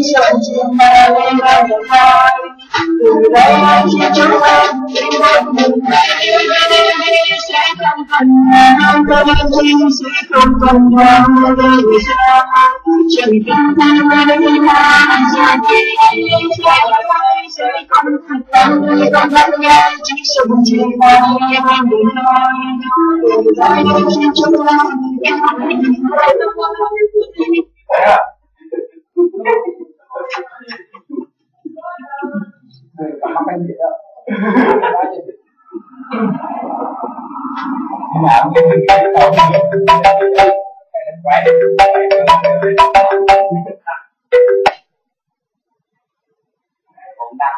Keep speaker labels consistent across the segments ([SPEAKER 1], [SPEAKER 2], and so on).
[SPEAKER 1] sợi chim mà lên ngang một hai. Từ đây anh chỉ chúng em chỉ một mình sẽ không cần nhau, có những chim sẽ không cần nhau đời xa. Chẳng cần ai ra sẽ không thật tâm không lắng nghe chỉ sông chỉ hoa em buồn nói. Từ đây anh chỉ chúng em
[SPEAKER 2] không anh gì đâu. Làm cái gì đó khỏe. Cũng đau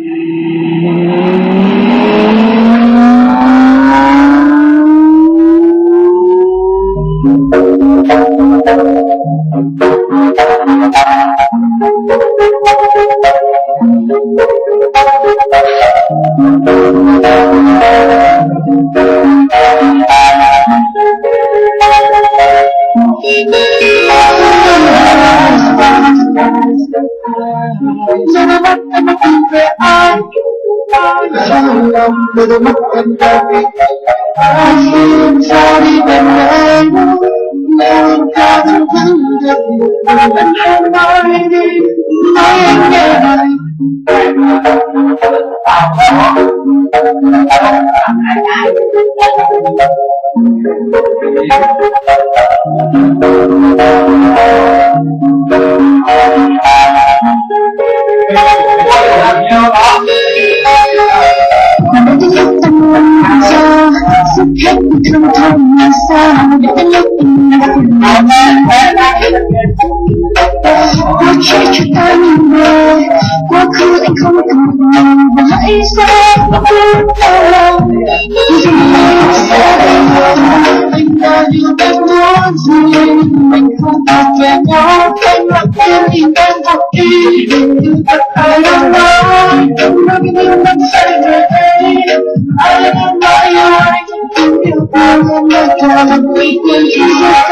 [SPEAKER 2] đôi mắt em đã bị anh xin ra đi bên em em ca những thứ được anh không nói đi nói anh nghe này sức hết thương thông là sao để lúc quá trẻ cho ta nhìn về quá khứ anh không cần và hãy sẽ bước theo lòng dù anh sẽ anh đã yêu em muốn gì mình không bao giờ nhau anh mặc em thì em thật đi đừng thật ai đang nói đừng nói cái điều mình sẽ về đây ai đang nói yêu anh yêu ta không bao giờ làm vì tình yêu sẽ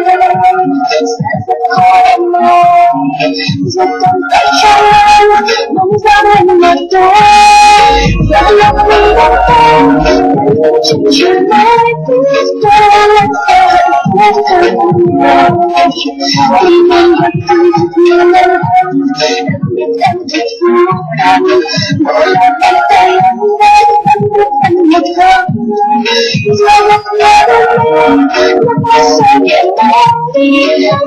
[SPEAKER 2] rất khó em nói rất trong tay trong em mong ra bên mặt tôi ra lòng mình đang quen chẳng chưa nói tôi làm sao hạnh phúc hơn vì mình đã từng thật nhiều lần biết em thật phù hợp mỗi lần tay tay em nói em biết anh một không ra lòng nhớ đôi lúc mắt sao nhẹ nhàng thì em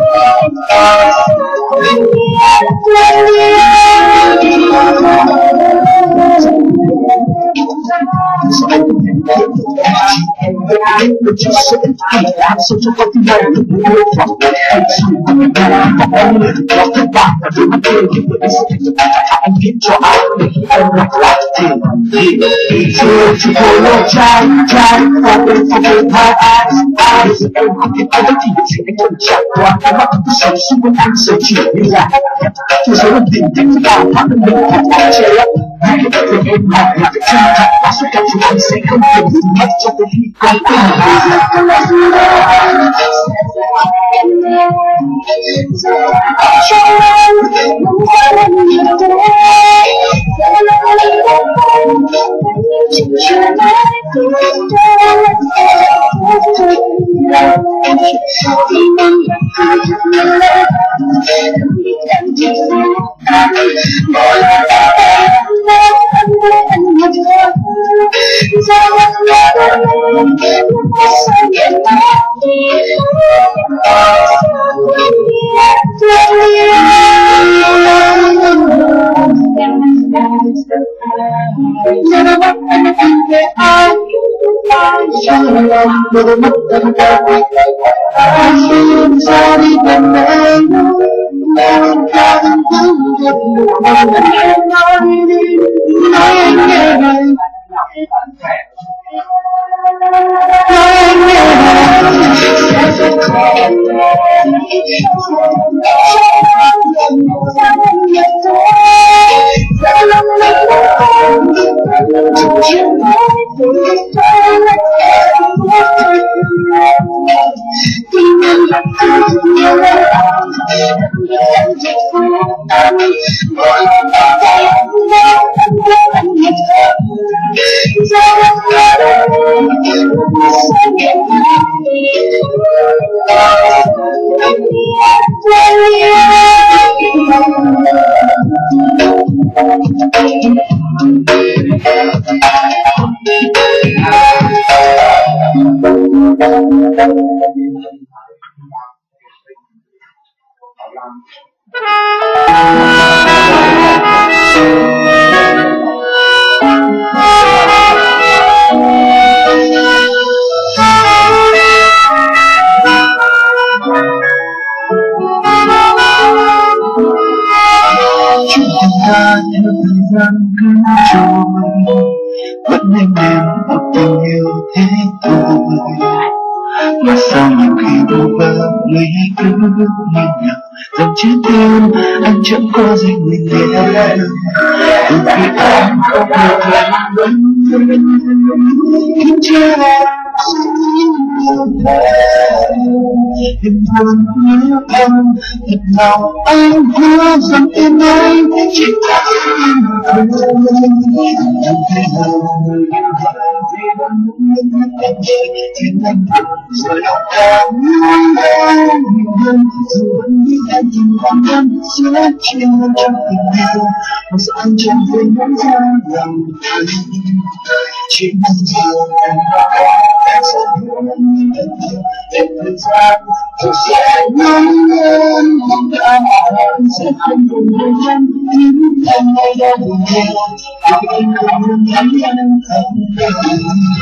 [SPEAKER 2] but you said I'm such a fucking man. You from the edge, I'm only the back. I do my thing. I get your eye. I'm not like to pull your child, open for my eyes. And I can everything. I can check what I'm up to say. So when I'm so cheap, to say one thing, things about how to make it cheer up. I can put in my life. I should get you one second. Much of the heat, I'm đôi mắt em đã bị anh xin ra đi bên em em ca những thứ thật buồn anh nói đi nói anh nghe này nói anh nghe này sẽ rất khó em
[SPEAKER 1] Giờ lòng mình đã không trong chuyện nói thì tôi là tình nhân vẫn không nhiều lời em chỉ phụ tâm mỗi lần ta thấy anh nhớ anh nhớ giờ lòng ta đây sao nhận
[SPEAKER 2] ta theo thời gian cứ trôi vẫn êm đềm một tình yêu thế thôi, mà sao nhiều khi vô vơ người cứ nhìn nhau dòng trái tim anh chẳng có gì mình nghe từ khi anh không được làm đúng khiến cho em buồn nhớ em thật lòng anh hứa rằng em anh chỉ có em thôi chẳng thể nào người yêu vì vẫn muốn em khiến anh rồi lòng càng muốn em nhiều hơn dù vẫn biết em từng quan tâm sẽ chia trong tình yêu mà sao anh chẳng thể nói ra lòng anh chỉ mong rằng em có em sẽ hiểu em thời gian rồi sẽ nói em không đã em sẽ không cùng người dân khiến em nay đau buồn nhiều vì anh không muốn thấy em thành đời.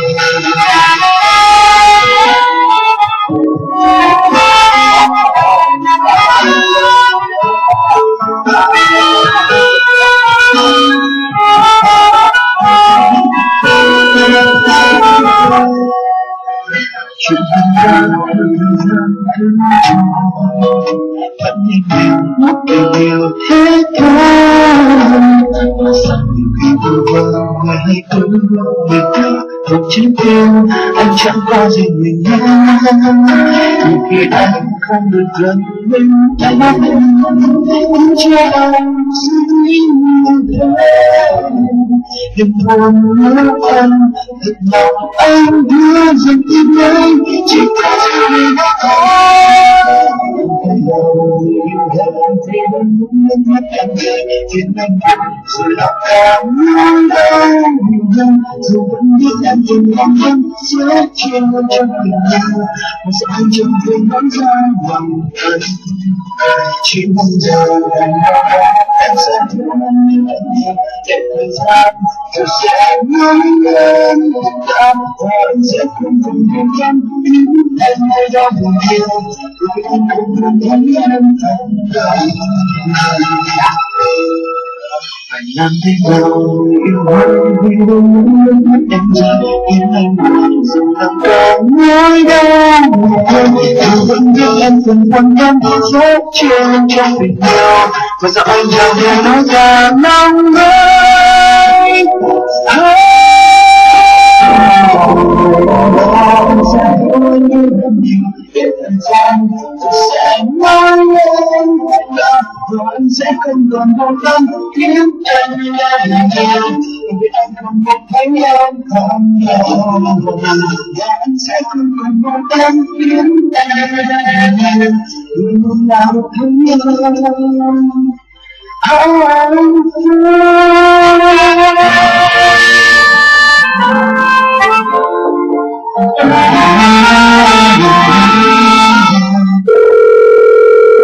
[SPEAKER 2] Chuyện tình cảm thời gian cứ trôi vẫn êm đềm một tình yêu thế thôi, mà sao nhiều khi vô vơ người hay cứ người ta một trái tim anh chẳng có gì mình nghe từ khi anh không được gần bên anh cũng cho anh suy nghĩ đừng buồn nhớ em thật lòng anh hứa rằng tim anh chỉ có mình thôi thì vẫn muốn mất em khiến anh rồi lòng càng muốn đau nhiều hơn dù vẫn biết em từng mong muốn sẽ chia trong tình yêu mà sao anh chẳng thể nói ra lòng anh chỉ mong giờ anh em sẽ thương em để thời gian rồi sẽ nói em đã và anh sẽ không cùng em chăm em hay đau buồn nhiều vì anh không muốn thấy em thành đời. Phải làm thế nào yêu hơn vì không muốn mất em ra khiến anh buồn dừng lòng càng nỗi đau hơn dù vẫn biết em từng quan tâm suốt trên trong tình yêu mà sao anh chẳng thể nói ra lòng ơi anh sẽ vui như rất nhiều để thời gian tôi sẽ nói em rồi anh sẽ không còn vô tâm khiến em đã làm nhiều vì anh không biết thấy em không nhiều và anh sẽ không còn vô tâm khiến em đã làm nhiều vì lúc nào thấy em